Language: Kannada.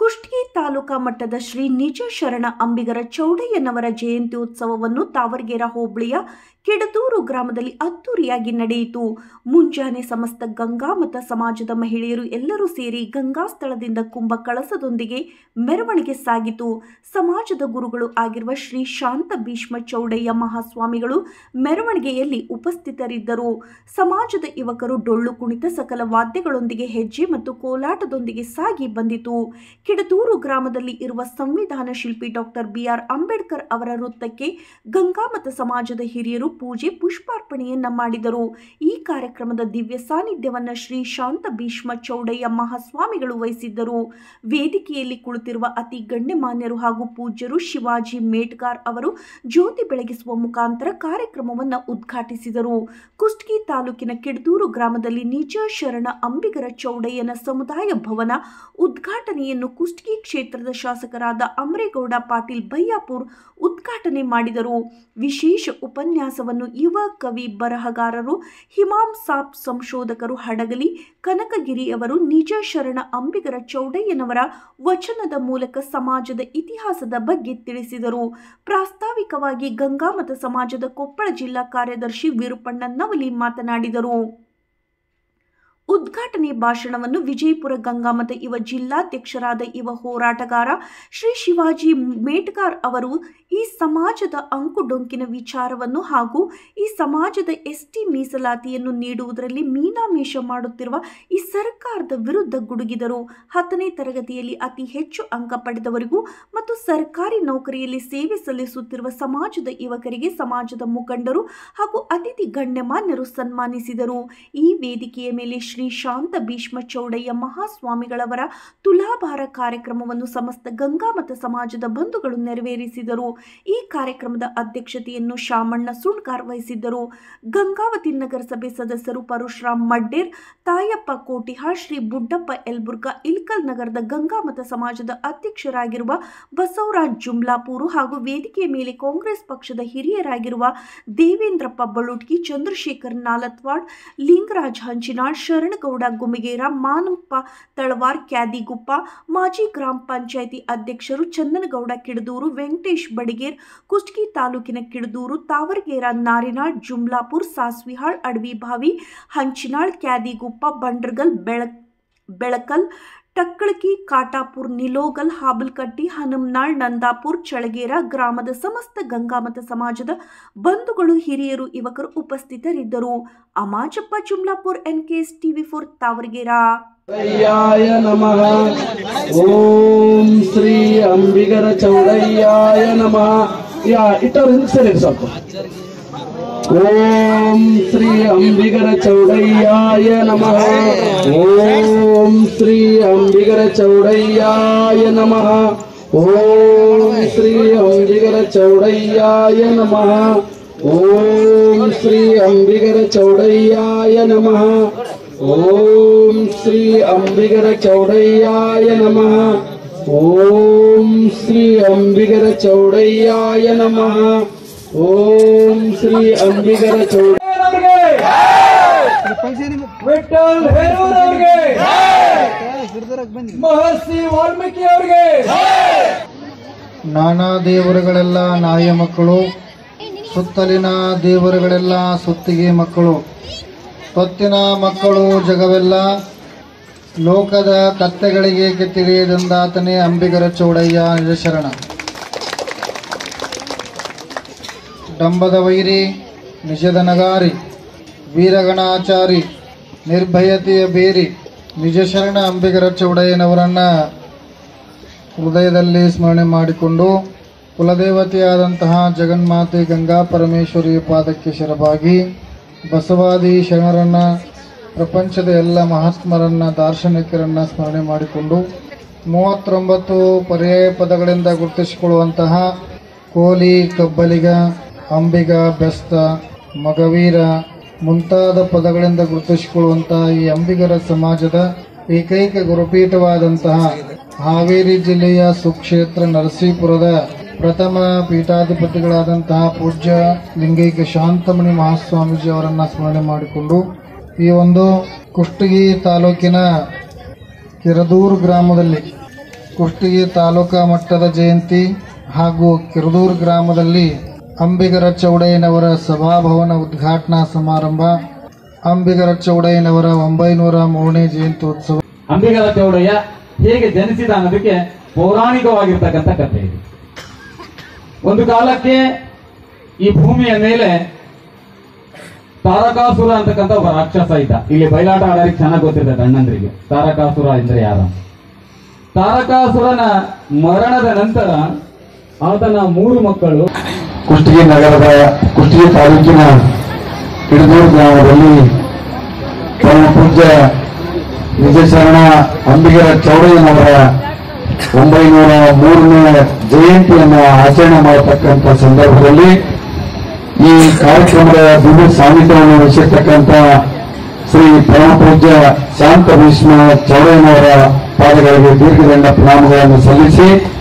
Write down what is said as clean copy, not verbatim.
ಕುಷ್ಟಗಿ ತಾಲೂಕಾ ಮಟ್ಟದ ಶ್ರೀ ನಿಜ ಶರಣ ಅಂಬಿಗರ ಚೌಡಯ್ಯನವರ ಜಯಂತ್ಯೋತ್ಸವವನ್ನು ತಾವರಗೆರೆ ಹೋಬಳಿಯ ಕೆಡದೂರು ಗ್ರಾಮದಲ್ಲಿ ಅದ್ದೂರಿಯಾಗಿ ನಡೆಯಿತು. ಮುಂಜಾನೆ ಸಮಸ್ತ ಗಂಗಾಮತ ಸಮಾಜದ ಮಹಿಳೆಯರು ಎಲ್ಲರೂ ಸೇರಿ ಗಂಗಾ ಸ್ಥಳದಿಂದ ಕುಂಭ ಕಳಸದೊಂದಿಗೆ ಮೆರವಣಿಗೆ ಸಾಗಿತು. ಸಮಾಜದ ಗುರುಗಳು ಆಗಿರುವ ಶ್ರೀ ಶಾಂತ ಭೀಷ್ಮ ಚೌಡಯ್ಯ ಮಹಾಸ್ವಾಮಿಗಳು ಮೆರವಣಿಗೆಯಲ್ಲಿ ಉಪಸ್ಥಿತರಿದ್ದರು. ಸಮಾಜದ ಯುವಕರು ಡೊಳ್ಳು ಕುಣಿತ ಸಕಲ ವಾದ್ಯಗಳೊಂದಿಗೆ ಹೆಜ್ಜೆ ಮತ್ತು ಕೋಲಾಟದೊಂದಿಗೆ ಸಾಗಿ ಬಂದಿತು. ಕೆಡದೂರು ಗ್ರಾಮದಲ್ಲಿ ಇರುವ ಸಂವಿಧಾನ ಶಿಲ್ಪಿ ಡಾಕ್ಟರ್ ಬಿ.ಆರ್. ಅಂಬೇಡ್ಕರ್ ಅವರ ವೃತ್ತಕ್ಕೆ ಗಂಗಾಮತ ಸಮಾಜದ ಹಿರಿಯರು ಪೂಜೆ ಪುಷ್ಪಾರ್ಪಣೆಯನ್ನ ಮಾಡಿದರು. ಈ ಕಾರ್ಯಕ್ರಮದ ದಿವ್ಯ ಸಾನ್ನಿಧ್ಯವನ್ನು ಶ್ರೀ ಶಾಂತ ಭೀಷ್ಮ ಚೌಡಯ್ಯ ಮಹಾಸ್ವಾಮಿಗಳು ವಹಿಸಿದ್ದರು. ವೇದಿಕೆಯಲ್ಲಿ ಕುಳಿತಿರುವ ಅತಿ ಗಣ್ಯಮಾನ್ಯರು ಹಾಗೂ ಪೂಜ್ಯರು ಶಿವಾಜಿ ಮೇಟ್ಗಾರ್ ಅವರು ಜ್ಯೋತಿ ಬೆಳಗಿಸುವ ಮುಖಾಂತರ ಕಾರ್ಯಕ್ರಮವನ್ನು ಉದ್ಘಾಟಿಸಿದರು. ಕುಷ್ಟಗಿ ತಾಲೂಕಿನ ಕೆಡದೂರು ಗ್ರಾಮದಲ್ಲಿ ನಿಜ ಶರಣ ಅಂಬಿಗರ ಚೌಡಯ್ಯನ ಸಮುದಾಯ ಭವನ ಉದ್ಘಾಟನೆಯನ್ನು ಕುಷ್ಟಗಿ ಕ್ಷೇತ್ರದ ಶಾಸಕರಾದ ಅಮರೇಗೌಡ ಪಾಟೀಲ್ ಬಯ್ಯಾಪುರ್ ಉದ್ಘಾಟನೆ ಮಾಡಿದರು. ವಿಶೇಷ ಉಪನ್ಯಾಸವನ್ನು ಯುವ ಕವಿ ಬರಹಗಾರರು ಹಿಮಾಮ್ ಸಾಬ್ ಸಂಶೋಧಕರು ಹಡಗಲಿ ಕನಕಗಿರಿ ಅವರು ನಿಜ ಶರಣ ಅಂಬಿಗರ ಚೌಡಯ್ಯನವರ ವಚನದ ಮೂಲಕ ಸಮಾಜದ ಇತಿಹಾಸದ ಬಗ್ಗೆ ತಿಳಿಸಿದರು. ಪ್ರಾಸ್ತಾವಿಕವಾಗಿ ಗಂಗಾಮತ ಸಮಾಜದ ಕೊಪ್ಪಳ ಜಿಲ್ಲಾ ಕಾರ್ಯದರ್ಶಿ ವಿರುಪಣ್ಣ ನವಲಿ ಮಾತನಾಡಿದರು. ಉದ್ಘಾಟನೆ ಭಾಷಣವನ್ನು ವಿಜಯಪುರ ಗಂಗಾಮತ ಯುವ ಜಿಲ್ಲಾಧ್ಯಕ್ಷರಾದ ಯುವ ಹೋರಾಟಗಾರ ಶ್ರೀ ಶಿವಾಜಿ ಮೇಟ್ಗಾರ್ ಅವರು ಈ ಸಮಾಜದ ಅಂಕುಡೊಂಕಿನ ವಿಚಾರವನ್ನು ಹಾಗೂ ಈ ಸಮಾಜದ ಎಸ್ಟಿ ಮೀಸಲಾತಿಯನ್ನು ನೀಡುವುದರಲ್ಲಿ ಮೀನಾಮೇಷ ಮಾಡುತ್ತಿರುವ ಈ ಸರ್ಕಾರದ ವಿರುದ್ಧ ಗುಡುಗಿದರು. 10ನೇ ತರಗತಿಯಲ್ಲಿ ಅತಿ ಹೆಚ್ಚು ಅಂಕ ಪಡೆದವರಿಗೂ ಮತ್ತು ಸರ್ಕಾರಿ ನೌಕರಿಯಲ್ಲಿ ಸೇವೆ ಸಲ್ಲಿಸುತ್ತಿರುವ ಸಮಾಜದ ಯುವಕರಿಗೆ ಸಮಾಜದ ಮುಖಂಡರು ಹಾಗೂ ಅತಿಥಿ ಗಣ್ಯಮಾನ್ಯರು ಸನ್ಮಾನಿಸಿದರು. ಈ ವೇದಿಕೆಯ ಮೇಲೆ ಶ್ರೀ ಶಾಂತ ಭೀಷ್ಮ ಚೌಡಯ್ಯ ಮಹಾಸ್ವಾಮಿಗಳವರ ತುಲಾಭಾರ ಕಾರ್ಯಕ್ರಮವನ್ನು ಸಮಸ್ತ ಗಂಗಾಮತ ಸಮಾಜದ ಬಂಧುಗಳು ನೆರವೇರಿಸಿದರು. ಈ ಕಾರ್ಯಕ್ರಮದ ಅಧ್ಯಕ್ಷತೆಯನ್ನು ಶಾಮಣ್ಣ ಸುಣ್ಗಾರ್ ವಹಿಸಿದ್ದರು. ಗಂಗಾವತಿ ನಗರಸಭೆ ಸದಸ್ಯರು ಪರಶುರಾಮ್ ಮಡ್ಡೇರ್, ತಾಯಪ್ಪ ಕೋಟಿಹಾಳ್, ಶ್ರೀ ಬುಡ್ಡಪ್ಪ ಯಲಬುರ್ಗಾ, ಇಲ್ಕಲ್ ನಗರದ ಗಂಗಾಮತ ಸಮಾಜದ ಅಧ್ಯಕ್ಷರಾಗಿರುವ ಬಸವರಾಜ್ ಜುಮ್ಲಾಪೂರು ಹಾಗೂ ವೇದಿಕೆಯ ಮೇಲೆ ಕಾಂಗ್ರೆಸ್ ಪಕ್ಷದ ಹಿರಿಯರಾಗಿರುವ ದೇವೇಂದ್ರಪ್ಪ ಬಳುಟ್ಗಿ, ಚಂದ್ರಶೇಖರ್ ನಾಲತ್ವಾಡ್, ಲಿಂಗರಾಜ್ ಹಂಚಿನಾಳ್, ಶರಣಗೌಡ ಗುಮಿಗೇರ, ಮಾನಪ್ಪ ತಳವಾರ್ ಕ್ಯಾದಿಗುಪ್ಪ, ಮಾಜಿ ಗ್ರಾಮ ಪಂಚಾಯಿತಿ ಅಧ್ಯಕ್ಷರು ಚಂದನಗೌಡ ಕಿಡದೂರು, ವೆಂಕಟೇಶ್ ಬಡಿಗೇರ್, ಕುಷ್ಟಗಿ ತಾಲೂಕಿನ ಕಿಡದೂರು, ತಾವರಗೇರ, ನಾರಿನಾಳ್, ಜುಮ್ಲಾಪುರ್, ಸಾಸ್ವಿಹಾಳ್, ಅಡವಿಭಾವಿ, ಹಂಚಿನಾಳ್, ಕ್ಯಾದಿಗುಪ್ಪ, ಬಂಡ್ರಗಲ್, ಬೆಳಕಲ್, ಟಕ್ಕಳಕಿ, ಕಾಟಾಪುರ್, ನಿಲೋಗಲ್, ಹಾಬಲ್ಕಟ್ಟಿ, ಹನುಮನಾಳ್, ನಂದಾಪುರ್, ಚಳಗೇರ ಗ್ರಾಮದ ಸಮಸ್ತ ಗಂಗಾಮತ ಸಮಾಜದ ಬಂಧುಗಳು, ಹಿರಿಯರು, ಯುವಕರು ಉಪಸ್ಥಿತರಿದ್ದರು. ಅಮಾಚಪ್ಪ ಜುಮ್ಲಾಪುರ್, NKS TV4 ತಾವರಗೇರ. ಚೌಡಯ್ಯಾಯ ನಮಃ. ಓಂ ಶ್ರೀ ಅಂಬಿಗರ ಚೌಡಯ್ಯಾಯ ನಮಃ. ಇಟ್ಟವ್ರು ಹಿಂದೆ ಸ್ವಲ್ಪ. ಓಂ ಶ್ರೀ ಅಂಬಿಗರ ಚೌಡಯ್ಯಾಯ ನಮಃ. ಓಂ ಶ್ರೀ ಅಂಬಿಗರ ಚೌಡಯ್ಯಾಯ ನಮಃ. ಓಂ ಶ್ರೀ ಅಂಬಿಗರ ಚೌಡಯ್ಯಾಯ ನಮಃ. ಓಂ ಶ್ರೀ ಅಂಬಿಗರ ಚೌಡಯ್ಯಾಯ ನಮಃ. ಓಂ ಶ್ರೀ ಅಂಬಿಗರ ಚೌಡಯ್ಯಾಯ ನಮಃ. ಓಂ ಶ್ರೀ ಅಂಬಿಗರ ಚೌಡಯ್ಯಾಯ ನಮಃ. ಓಂ ಶ್ರೀ ಅಂಬಿಗರ ಚೌಡಯ್ಯನವರಿಗೆ ವಿಠಲ್ ಹೇರೂರವರಿಗೆ, ಮಹರ್ಷಿ ವಾಲ್ಮೀಕಿ ಅವರಿಗೆ. ನಾನಾ ದೇವರುಗಳೆಲ್ಲ ನಾಯ ಮಕ್ಕಳು, ಸುತ್ತಲಿನ ದೇವರುಗಳೆಲ್ಲ ಸುತ್ತಿಗೆ ಮಕ್ಕಳು, ತೊತ್ತಿನ ಮಕ್ಕಳು ಜಗವೆಲ್ಲ, ಲೋಕದ ಕತ್ತೆಗಳಿಗೆ ತಿಳಿಯದಂದಾತನೇ ಅಂಬಿಗರ ಚೌಡಯ್ಯ ನಿಜ ಶರಣ. ಡಂಬದ ವೈರಿ, ನಿಜದ ನಗಾರಿ, ವೀರಗಣಾಚಾರಿ, ನಿರ್ಭಯತೆಯ ಬೇರಿ ನಿಜ ಶರಣ ಅಂಬಿಗರ ಚೌಡಯ್ಯನವರನ್ನ ಹೃದಯದಲ್ಲಿ ಸ್ಮರಣೆ ಮಾಡಿಕೊಂಡು ಕುಲದೇವತೆಯಾದಂತಹ ಜಗನ್ಮಾತೆ ಗಂಗಾ ಪರಮೇಶ್ವರಿಯ ಪಾದಕ್ಕೆ ಶರವಾಗಿ ಬಸವಾದಿ ಶರಣರನ್ನ, ಪ್ರಪಂಚದ ಎಲ್ಲ ಮಹಾತ್ಮರನ್ನ, ದಾರ್ಶನಿಕರನ್ನ ಸ್ಮರಣೆ ಮಾಡಿಕೊಂಡು 39 ಪರ್ಯಾಯ ಪದಗಳಿಂದ ಗುರುತಿಸಿಕೊಳ್ಳುವಂತಹ ಕೋಲಿ, ಕಬ್ಬಲಿಗ, ಅಂಬಿಗ, ಬೆಸ್ತ, ಮಗವೀರ ಮುಂತಾದ ಪದಗಳಿಂದ ಗುರುತಿಸಿಕೊಳ್ಳುವಂತಹ ಈ ಅಂಬಿಗರ ಸಮಾಜದ ಏಕೈಕ ಗುರುಪೀಠವಾದಂತಹ ಹಾವೇರಿ ಜಿಲ್ಲೆಯ ಸುಕ್ಷೇತ್ರ ನರಸೀಪುರದ ಪ್ರಥಮ ಪೀಠಾಧಿಪತಿಗಳಾದಂತಹ ಪೂಜ್ಯ ಲಿಂಗೈಕ್ಯ ಶಾಂತಮಣಿ ಮಹಾಸ್ವಾಮೀಜಿ ಅವರನ್ನ ಸ್ಮರಣೆ ಮಾಡಿಕೊಂಡು ಈ ಒಂದು ಕುಷ್ಟಗಿ ತಾಲೂಕಿನ ಕೆರದೂರು ಗ್ರಾಮದಲ್ಲಿ ಕುಷ್ಟಗಿ ತಾಲೂಕಾ ಮಟ್ಟದ ಜಯಂತಿ ಹಾಗೂ ಕಿರದೂರು ಗ್ರಾಮದಲ್ಲಿ ಅಂಬಿಗರ ಚೌಡಯ್ಯನವರ ಸಭಾಭವನ ಉದ್ಘಾಟನಾ ಸಮಾರಂಭ, ಅಂಬಿಗರ ಚೌಡಯ್ಯನವರ 903ನೇ ಜಯಂತ್ಯೋತ್ಸವ. ಅಂಬಿಗರ ಚೌಡಯ್ಯ ಹೇಗೆ ಜನಿಸಿದ ಅನ್ನೋದಕ್ಕೆ ಪೌರಾಣಿಕವಾಗಿರ್ತಕ್ಕಂಥ ಕಥೆ ಇದೆ. ಒಂದು ಕಾಲಕ್ಕೆ ಈ ಭೂಮಿಯ ಮೇಲೆ ತಾರಕಾಸುರ ಅಂತಕ್ಕಂಥ ಒಬ್ಬ ರಾಕ್ಷಸ ಇದ್ದ. ಇಲ್ಲಿ ಬಯಲಾಟ ಆಡೋರಿಗೆ ಚೆನ್ನಾಗಿ ಗೊತ್ತಿರ್ತದೆ ಅಣ್ಣಂದ್ರಿಗೆ ತಾರಕಾಸುರ ಅಂದ್ರೆ ಯಾರು. ತಾರಕಾಸುರನ ಮರಣದ ನಂತರ ಆತನ 3 ಮಕ್ಕಳು ಕುಷ್ಟಗಿ ನಗರದ ಕುಷ್ಟಗಿ ತಾಲೂಕಿನ ಕಿಡದೂರು ಗ್ರಾಮದಲ್ಲಿ ಪರಮ ಪೂಜ್ಯ ನಿಜಶರಣ ಅಂಬಿಗರ ಚೌಡಯ್ಯನವರ 903ನೇ ಜಯಂತಿಯನ್ನು ಆಚರಣೆ ಮಾಡತಕ್ಕಂಥ ಸಂದರ್ಭದಲ್ಲಿ ಈ ಕಾರ್ಯಕ್ರಮದ ದಿವ್ಯ ಸಾನ್ನಿಧ್ಯವನ್ನು ವಹಿಸಿರ್ತಕ್ಕಂಥ ಶ್ರೀ ಪರಮ ಪೂಜ್ಯ ಶಾಂತ ಭೀಷ್ಮ ಚೌಡಯ್ಯನವರ ಪಾದಗಳಿಗೆ ದೀರ್ಘದಂಡ ಪ್ರಣಾಮಗಳನ್ನು ಸಲ್ಲಿಸಿ